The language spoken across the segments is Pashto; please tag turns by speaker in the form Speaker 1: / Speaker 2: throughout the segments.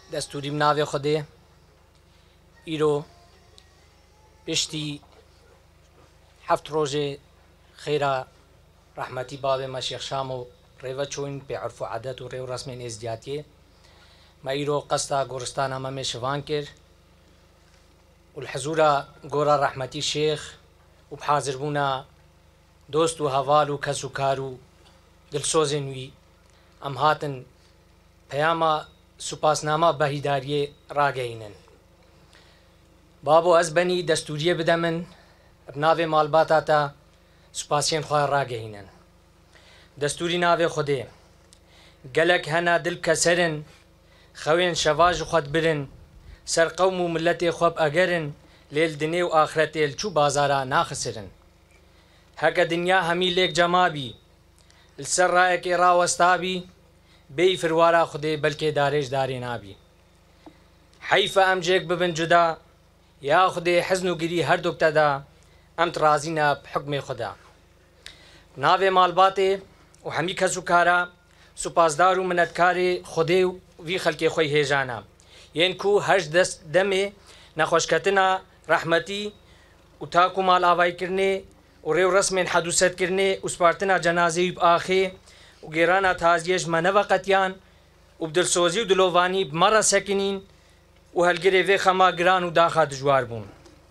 Speaker 1: دستوری مناوی خوده ایرو پشتی 7 روز خیره رحمتی باب ما شیخ شامو ریوه چوین به عرف و عادت و ریو رسم ازدیاتیه ما ایرو قصدا گورستان همه شوان کر والحضور گورا رحمتی شیخ و بحاضر بونا دوست و هوال و کس و کارو دلسوزن وی ام هاتن پیاما سپاسنامه بهیداری راگینن بابو از بنی دستوریه بدمن بناوی مالباتا تا سپاسین خواه راگینن دستوری ناوی خوده گلک هنا دل کسرن خوین شواج خود برن سر قوم و ملت خوب اگرن لیل دنی و آخرت الچو بازارا ناخسرن هکا دنیا همی لیک جمابی السر رائک راوستابی بی فروارا خوده بلکه دارش داری نابی حیف ام جیک ببن جدا یا خوده حزن و گری هر دکتا دا امت رازینا بحکم خدا ناوی مالباته و همی کسو کارا سپاسدار و منتکار خوده وی خلق خوی هیجانا ین کو هج دست دمه نخوشکتنا رحمتی و تاکو مال آوائی کرنے و ریو رسم حدوثت کرنے اسپارتنا جنازی آخی و گیرانا تازیش منو قتیان و بدلسوزی و دلووانی بمرا سکنین و هلگری وی خما گران و داخا دجوار بون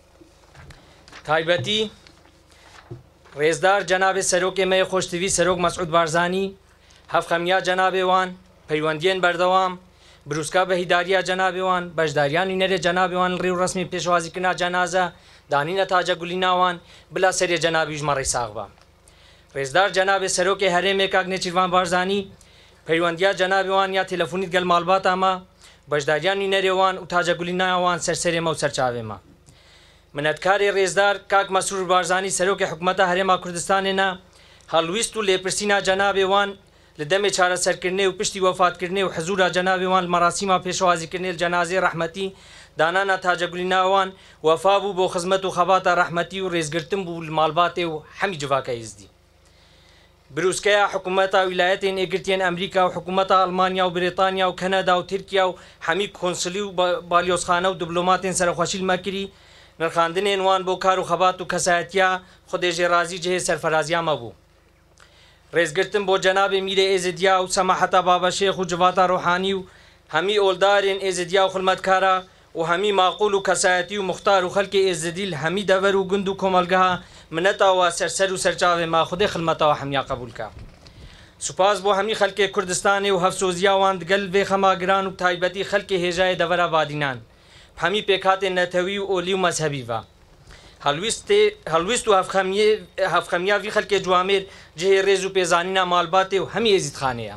Speaker 1: تایبتی ریزدار جناب سروک می خوشتوی سروک مسعود بارزانی هفخمیا جناب وان پیوندین بردوام بروسکا بهیداریا جناب وان بجداریانی نره جناب وان ریو رسمی پیشوازی کنا جنازه دانینا تاجا گلینا وان بلا سری جنابیش مری ساغبا ریزدار جناب سروک حرم کاغنی چیروان بارزانی پیوندیا جناب وان یا تلفونیت گل مالبات اما بجداریانی نره وان و تاجا گلینا وان سرسری مو سرچاوه ما منتکار ریزدار کاک مسرور بارزانی سروک حکومت حرم کردستان نا هلویستو لیپرسینا جناب وان لدم چاره سر کرنے و پشتی وفات کرنے و حضور جناب وان مراسم پیشوازی کرنے الجنازه رحمتی دانانا تاج گلینا وان وفابو بو خدمت و خبات رحمتی و ریزگرتم بو المالبات و همی جواکا ازدی بروسکیا حکومت ولایتین اگرتین امریکا و حکومت المانیا و بریتانیا و کانادا و ترکیه و همی کنسولی و بالیوزخانه و دیپلماتین سرخوشیل مکری نرخاندن وان بو کار و خبات و کسایتیا خودش رازی جه سرفرازیا مبو ریزگرتن بو جناب میر ایزدیا و سماحتا بابا شیخ و جواتا روحانی و همی اولدارین ایزدیا و خلمتکارا و همی معقول و کسایتی و مختار و خلق ایزدیل همی دور و گند و کمالگاه منتا و سرسر و سرچاو ما خود خلمتا و همیا قبول کا سپاس بو همی خلق کردستان و حفظوزیا واند گل و خماگران و تایبتی خلق هجای دور آبادینان همی پیکات نتوی و اولی و مذهبی و هلویست و هفخمیا وی خلق جوامر جه ریزو پیزانینا مالبات و همی ازید خانه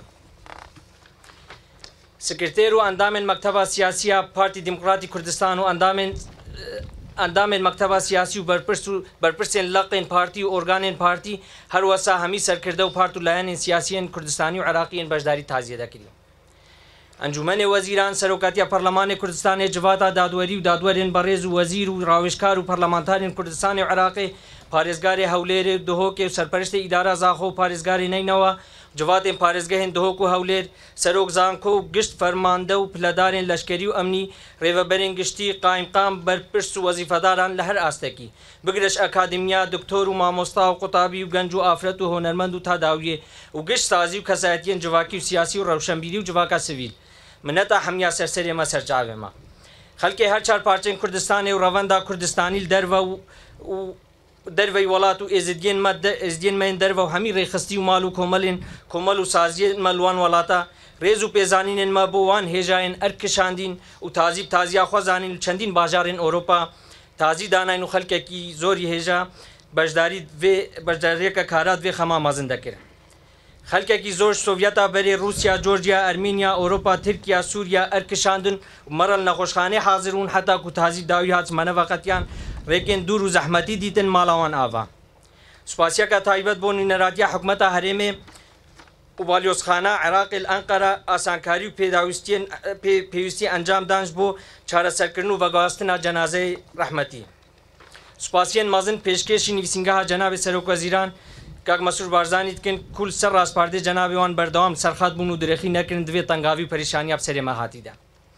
Speaker 1: سکرتیر و اندام مکتب سیاسی پارتی دموکراتی کردستان و اندام مکتب سیاسی و برپرسین لقین پارتی و ارگانین پارتی هر وسا همی سرکرده و پارتو لایان سیاسیین کردستانی و عراقیین بجداری تازیه دکری انجمن وزیران سروکاتیا پارلمان کردستان جواتا دادوری و دادورین بریز و وزیر و راوشکار و پارلمانتارین کردستان و عراقی پارێزگاری هەولێر دهۆکێ و سەرپەرشتی ئیدارە زاخۆ و پارێزگاری نینەوە جواتێن پارێزگەهێن دهۆک و هەولێر سەرۆک زانکۆ و گشت فەرماندە و پلەدارێن لەشکەری و ئەمنی ڕێوەبەرێن گشتی قایمقام بەرپرس و وەزیفەداران لە هەر ئاستێکی بگرش ئەکادمیا دکتۆر و مامۆستا و قوتابی و گەنج و ئافرەت و هۆنەرمەند و تاداویێ و گشت سازی و کەسایەتیەن جواکی و سیاسی و ڕەوشەنبیری و جواکە سڤیل منەتە هەمیا سەرسەرێمە سەرچاوێمە خەڵکی هەر چار پارچەین کوردستانی و ڕەوەندا کوردستانی دەرڤە و دروی ولات و ازدین من درو همی ریخستی و مالو کومل و سازی ملوان ولاتا ریزو پیزانین ما بوان هجاین ارکشاندین و تازی خوازانین چندین باجارین اروپا تازی داناین و خلق کی زوری هجا بجداری کا کارات و خما مازنده کرد خلق کی زور سوویتا بری روسیا جورجیا ارمینیا اروپا ترکیه سوریا ارکشاندن مرل نخوشخانه حاضرون حتی کو تازی داویات منوقتیان لیکن دور و زحمتی دیتن مالاوان آوا سپاسیا کا تایبت بون نراتیا حکومت حرم و بالیوزخانه عراق الانقره آسانکاری و پیوستی انجام دانش بو چاره سرکرنو و گواستنا جنازه رحمتی سپاسین مازن پیشکشی نویسنگاه جناب سروک وزیران کاک مسرور بارزانی کن کل سر راست پارده جناب وان بردوام سرخط بونو درخی نکرن دوی تنگاوی پریشانی اب سر مهاتی ده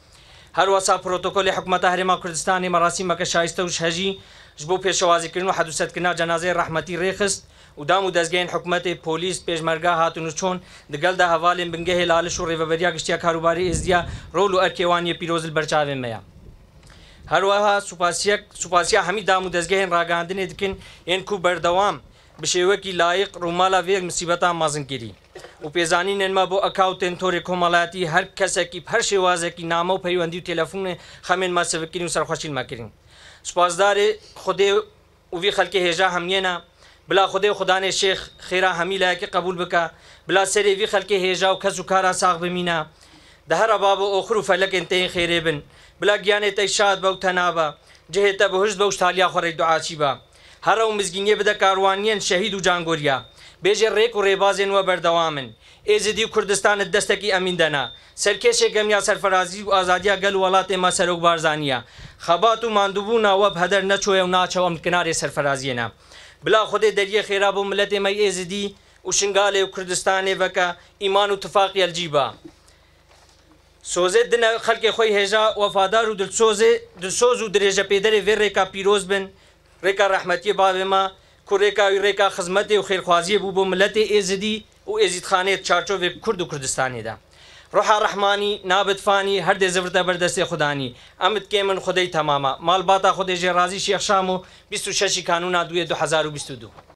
Speaker 1: هەروەسا پرۆتۆکۆلی حکوومەتە هەرێما کوردستانی مەراسیمەکە شایستە و شەژی ji بۆ پێشەوازیکردن و حەدوسەتکردنا جەنازەی ڕەحمەتی ڕێخست و دام و دەستگەیەن حکوومەتی پۆلیس پێشمەرگا هاتون و چۆن دگەلدا هەواڵێن بنگەهێ لالش و ڕێڤەبەریا گشتیا کاروباری ئێزدیا ڕۆڵ و ئەرکێوانی پیرۆزل بەرچاوێن مەیە هەروەها سوپاسیا هەمی دام و دەستگەهێن ڕاگەاندنێ دکن هێن کو بەردەوام bi şêwekî layık rûmala vê misîbeta mezin kirî û pêzanînên me bo ekawtên torê komalatî her kesekî her şêwazekî name û peywendî û telefûnê xemên me sevikirîn û serxweşîn me kirin spasdarê Xwedê û vî xelkê hêja hemiyêne bila Xwedê û xudanê şêx xêra hemî layekî qebûl bike bila serê vî xelkê hêja û kes û kara sağ bimîne di her bab û oxir û felekên tên xêrê bin bila giyanê te şad be û tenabe cihê te bihuşt be û taliya xwe rê duaçî be هەرە و مزگینیە بدە کاروانیان شەهید و جانگۆریا بێژێ ڕێک و ڕێبازێن وە بەردەوامن ئێزدی و کوردستانت دەستێکی ئەمین دەنا سەرکێشێک گەمیا سەرفەرازی و ئازادیا گەل وڵاتێ مە سەرۆک بارزانیە خەبات و ماندووبوونا وەب هەدەر نەچۆیە و ناچەوەم کنارێ سەرفەرازیێنە بلا خودێ دەریە خێرا بۆ ملەتێ مەی ئێزدی و شنگالێ و کوردستانێ بەکە ئیمان و تفاقی ئەلجیبە سۆزێ دنە خەلکێ خۆی هێژا وەفادار و دلسۆز و درێژە پێدەرێ vê rêka pîroz bin rêka rehmetiyê bavê me ku rêka wî rêka xizmetê û xêrxwaziyê bû bo miletê êzidî û êzîdxanê çarçovê Kurd û Kurdistanê de Roha Rehmanî nabit fanî her dê zivir berdestê xudanî em dikê min xudey temama malbata Xwedê jê razî Şêx Şam û 26 Kanûna 2022